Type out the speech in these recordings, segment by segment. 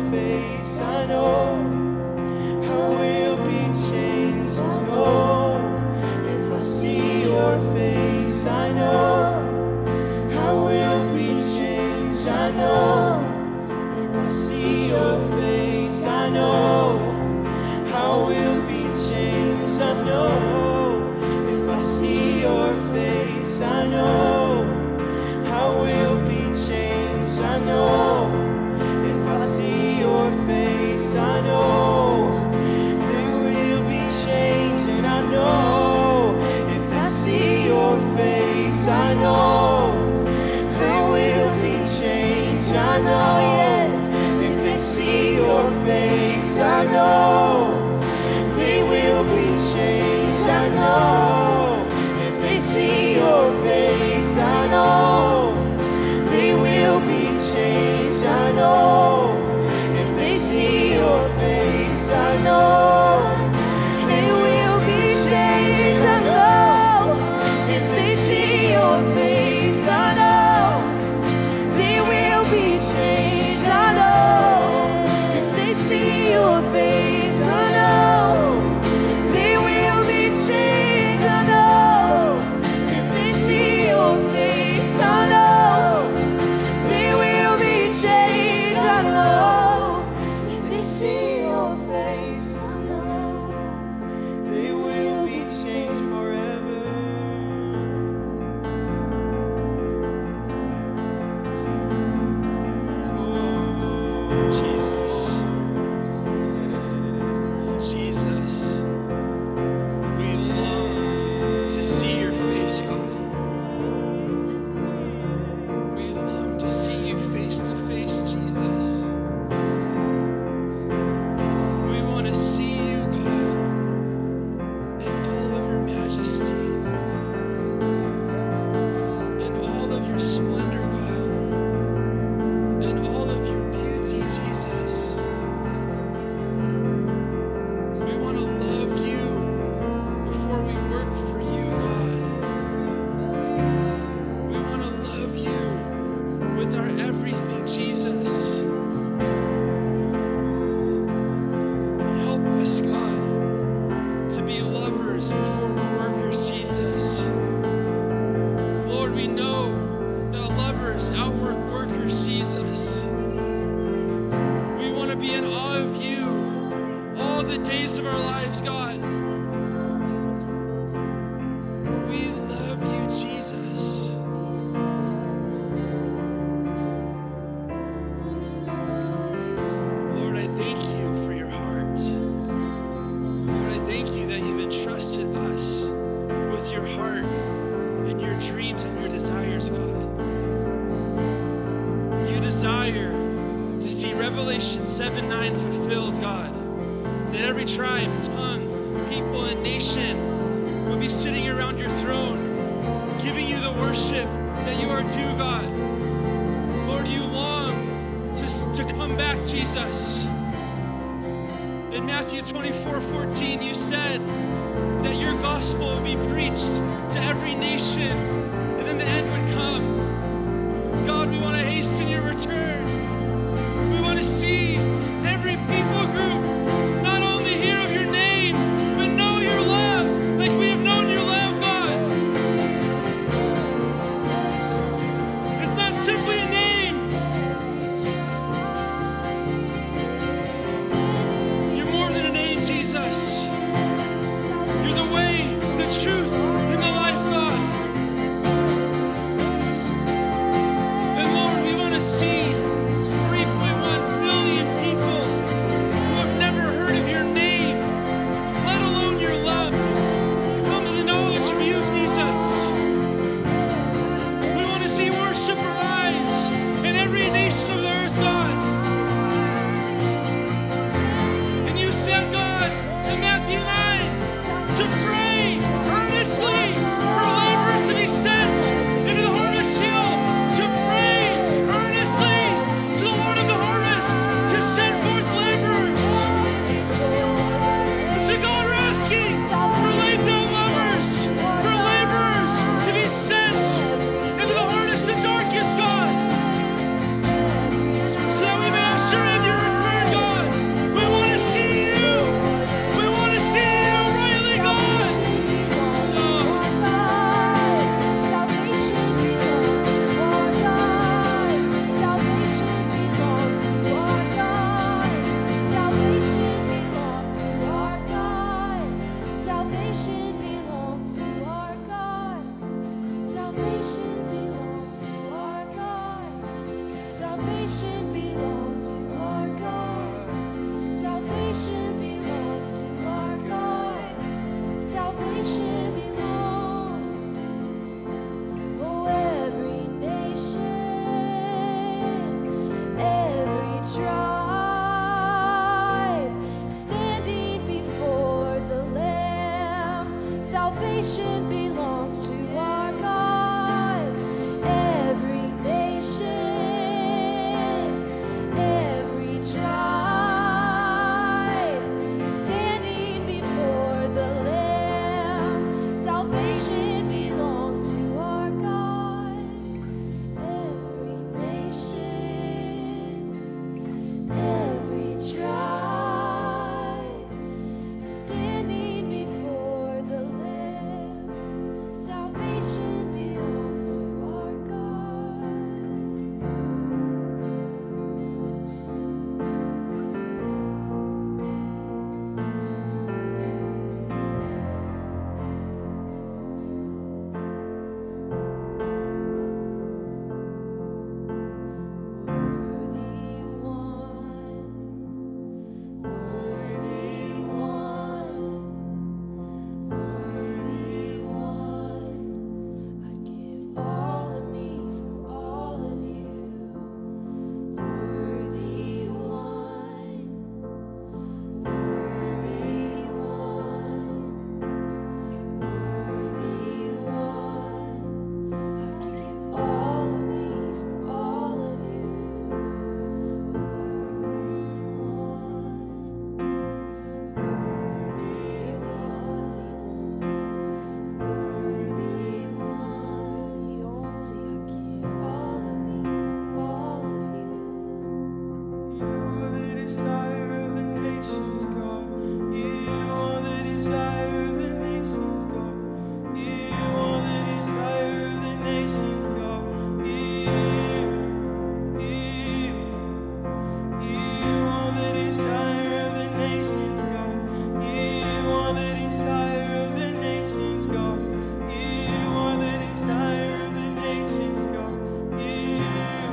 face, I know I will be changed. I know if I see your face, I know I will be changed. I know if I see your face, I know I will be changed. I know if I see your face, I know I will be changed. I know if I see your face, I know there will be change. And I know if I see your face, I know there will be change. I know if they see your face, I know they will be changed. I know if they see your face, I know they will be changed. I know if they see your face, I know they will be changed. I know if they see your face, I know they will be changed. I know if they see your face, I know they will be changed. I know if they see your face, I know they will be changed. I know if they see your face, I know they will be changed forever. Jesus. Jesus. We long to see your face, God. We long to see you face to face, Jesus. We want to see you, God, in all of your majesty, in all of your splendor, God, in all of your beauty, Jesus. We want to love you before we work for you, God. We want to love you with our everything, Jesus. Help us, God, to be lovers before we're workers, Jesus. Lord, we know that lovers outwork workers, Jesus. We want to be in awe of you all the days of our lives, God. We love you, Jesus. Lord, I thank you for your heart. Lord, I thank you that you've entrusted us with your heart and your dreams and your desires, God. You desire to see Revelation 7:9 fulfilled, God. That every tribe, tongue, people, and nation will be sitting around your throne, giving you the worship that you are due, God. Lord, you long to come back, Jesus. In Matthew 24:14, you said that your gospel would be preached to every nation, and then the end would come. God, we want to hasten your return. We want to see every people group not only hear of your name, but know your love like we have known your love, God. It's not simply a name. You're more than a name, Jesus. You're the way, the truth, and the life, God. And Lord, we want to see 3.1 billion Salvation belongs to our God. Every nation, every tribe, standing before the Lamb. Salvation belongs to our God. Every nation, every tribe, standing before the Lamb. Salvation belongs to our God. Worthy one, worthy one, I'd give all of me for all of you. Worthy one, worthy one, I'd give all of me for all of you. You are the desire of the nations, God. You are the desire of the nations, God. You are the desire of the nations, God. You are the desire of the nations, God. You are the desire of the nations, God. You are the desire of the nations, God. You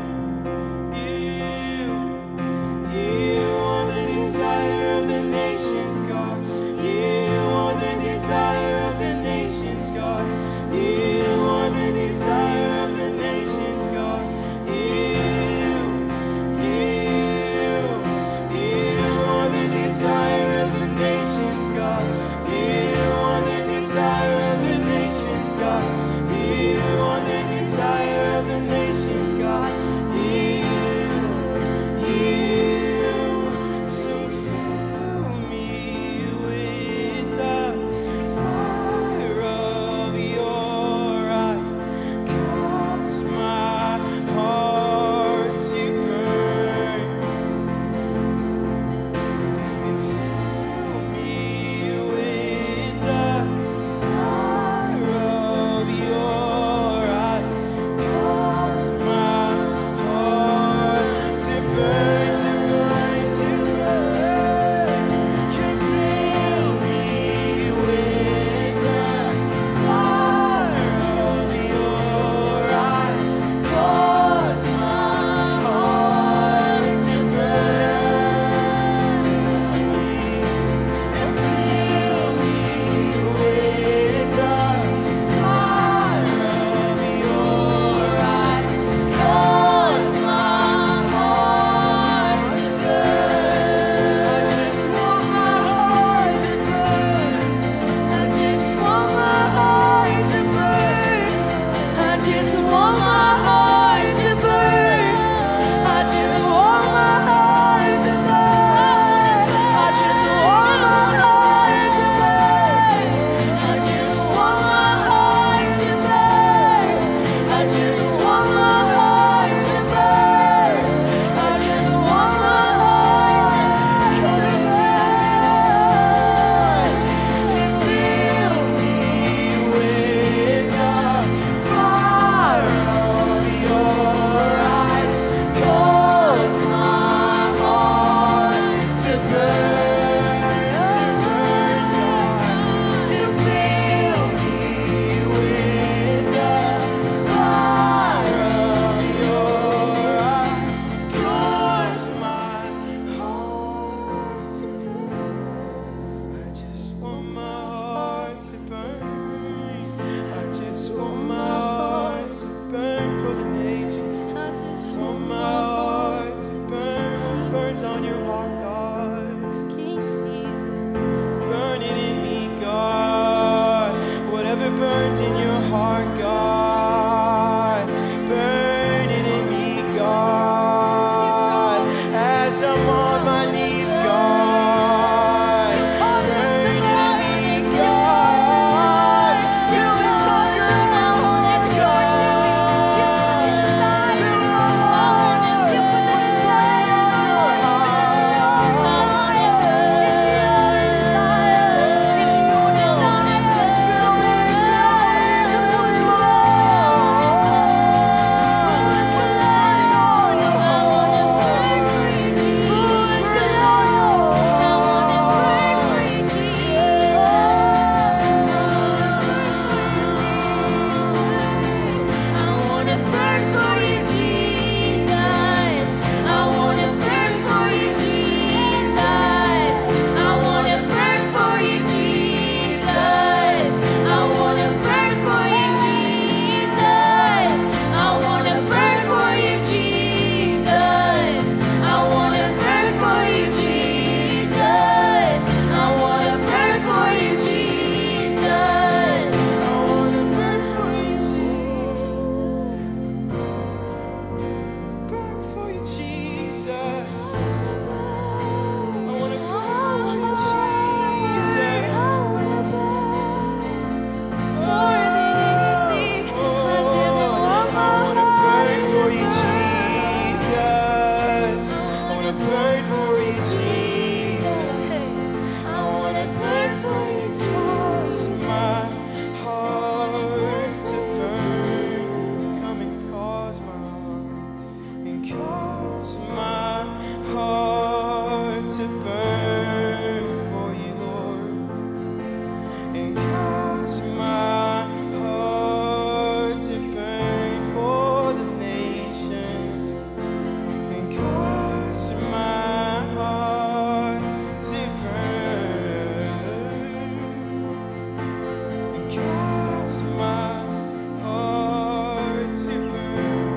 are the desire of the nations, God. You are the desire of the nations, God. You are the desire of the nations, God. You are the desire of the nations, God. You are the desire of the nations, God. You are the desire of the nations, God. So fill me with the fire of your eyes, cause my heart to burn, and fill me with the fire of your eyes, cause my heart to burn, to burn, to burn. You fill me with the fire of your eyes, cause my heart to burn. And fill me with the fire of your eyes, cause my heart to burn. I just want my heart to burn. I just want my heart to burn. I just want my heart to burn. I just want my heart to burn. I just want my heart to burn. I just want my heart to burn. I just want my heart to burn. I just want my heart to burn. And fill me with the fire of your eyes, cause my heart to burn, to burn, God. You fill me with the fire of your eyes, cause my heart to burn. I just want my heart to burn. I just want my heart to burn for the nations. I just want my heart to burn. What burns on your heart, God? King Jesus. Burn it in me, God. Whatever you, Jesus. I wanna burn for you, Jesus. My heart to burn. Come and cause my heart to burn for you, Lord. And cause my heart to burn for the nations. And cause my heart to burn. And cause my heart to burn.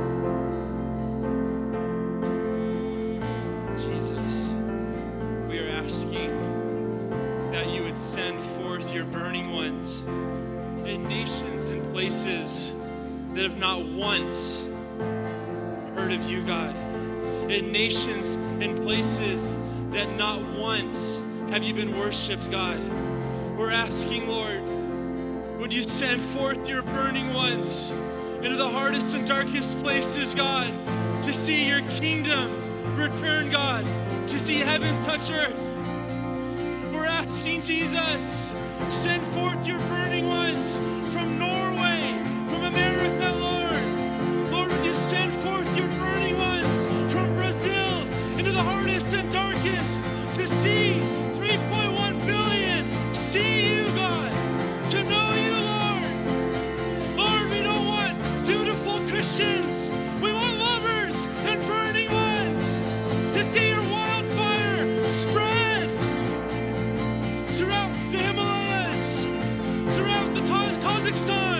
Jesus, we are asking that you would send forth your burning ones in nations and places that have not once heard of you, God. In nations and places that not once have you been worshiped, God. We're asking, Lord, would you send forth your burning ones into the hardest and darkest places, God, to see your kingdom return, God, to see heaven touch earth. We're asking, Jesus, send forth your burning ones from Norway, from America, Lord. Lord, would you send forth your burning ones from Brazil into the hardest and darkest to see 3.1 billion see you, God, to know you, Lord. Lord, we don't want dutiful Christians. We want lovers and burning ones to see your wildfire spread throughout the Himalayas, throughout the Kazakhstan,